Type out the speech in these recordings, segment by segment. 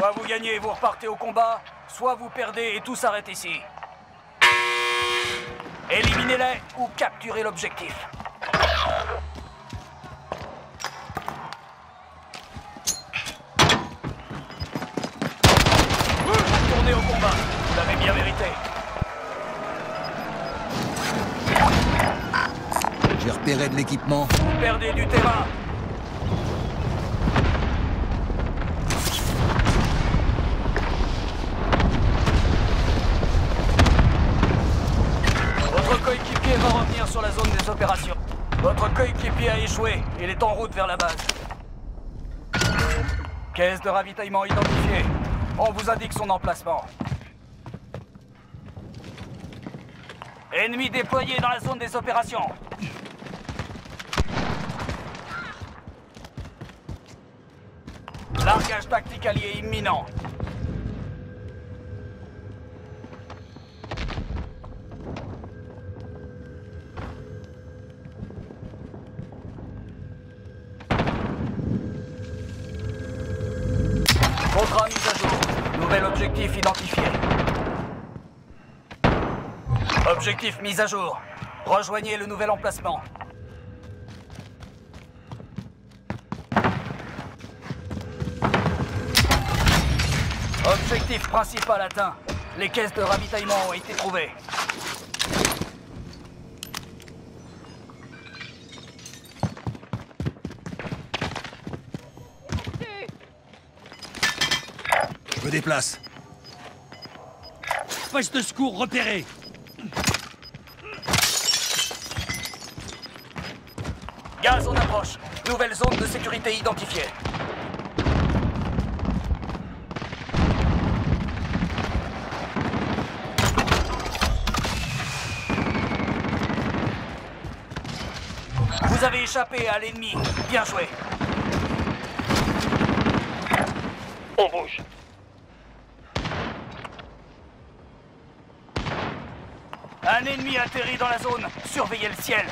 Soit vous gagnez et vous repartez au combat, soit vous perdez et tout s'arrête ici. Éliminez-les ou capturez l'objectif. Retournez au combat, vous l'avez bien mérité. J'ai repéré de l'équipement. Vous perdez du terrain. Votre coéquipier va revenir sur la zone des opérations. Votre coéquipier a échoué. Il est en route vers la base. Caisse de ravitaillement identifiée. On vous indique son emplacement. Ennemi déployé dans la zone des opérations. Largage tactique allié imminent. Contrat mis à jour. Nouvel objectif identifié. Objectif mis à jour. Rejoignez le nouvel emplacement. Objectif principal atteint. Les caisses de ravitaillement ont été trouvées. Je me déplace. Poste de secours repéré. Gaz en approche. Nouvelle zone de sécurité identifiée. Vous avez échappé à l'ennemi. Bien joué. On bouge. Un ennemi atterrit dans la zone. Surveillez le ciel.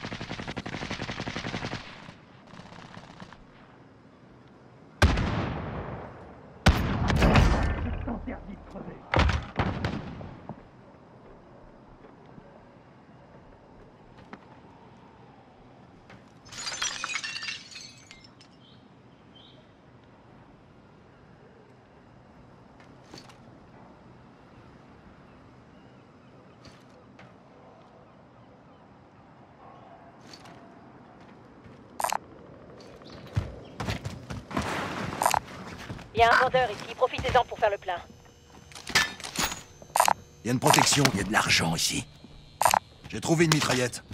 Il y a un vendeur ici, profitez-en pour faire le plein. Il y a une protection, il y a de l'argent ici. J'ai trouvé une mitraillette.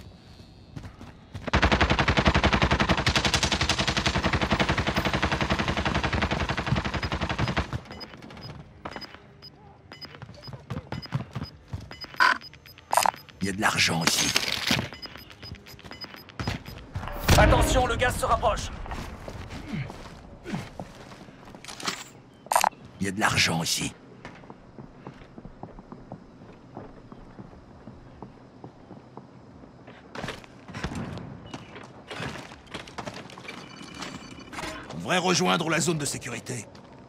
Il y a de l'argent ici. Attention, le gaz se rapproche. Il y a de l'argent ici. On devrait rejoindre la zone de sécurité.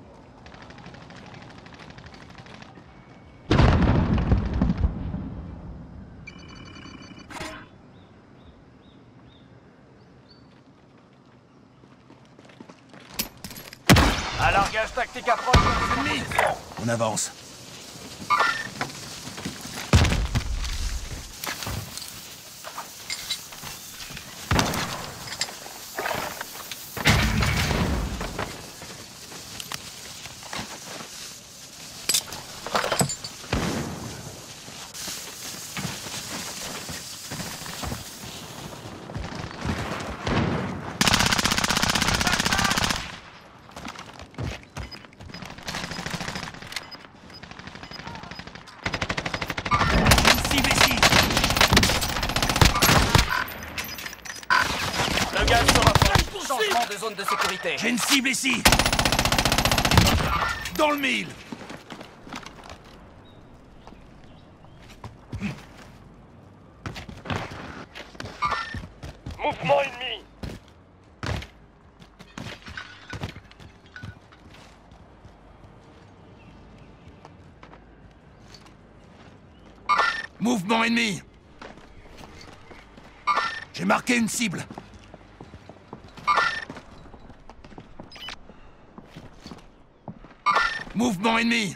Un largage tactique approche de l'ennemi. On avance. Le gaz se rapproche. Changement de zone de sécurité. J'ai une cible ici. Dans le mille. Mouvement ennemi. Mouvement ennemi. J'ai marqué une cible. Mouvement ennemi.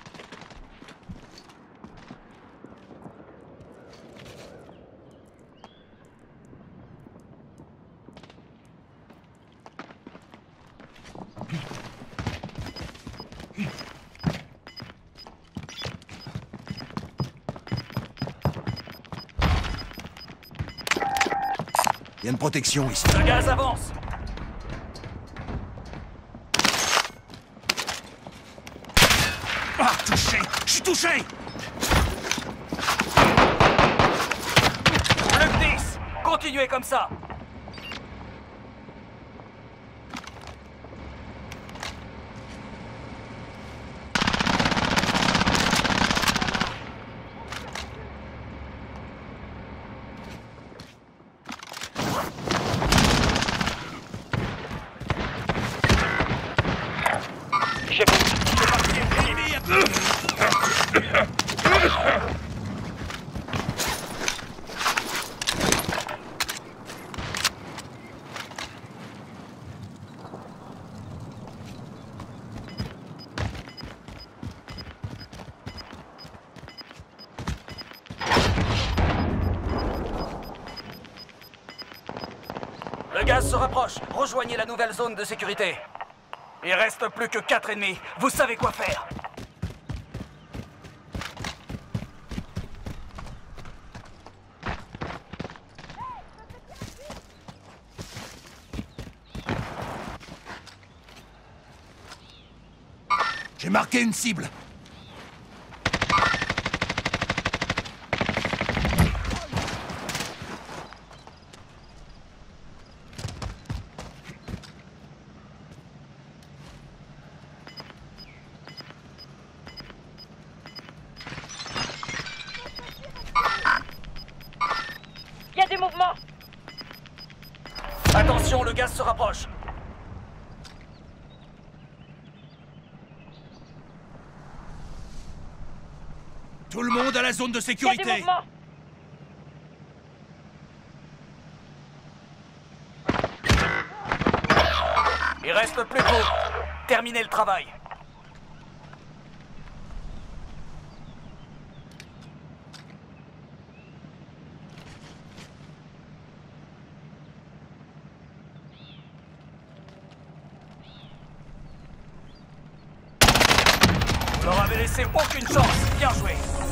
Il y a une protection ici. Le gaz avance. Ah, touché. Je suis touché. Plus que 10. Continuez comme ça. J'ai marqué une mine. Le gaz se rapproche. Rejoignez la nouvelle zone de sécurité. Il reste plus que 4 ennemis. Vous savez quoi faire. J'ai marqué une cible. Il y a des mouvements. Attention, le gaz se rapproche. Tout le monde à la zone de Il y a des sécurité. mouvements. Il reste plus qu'au. Terminez le travail. Vous leur avez laissé aucune chance. Bien joué.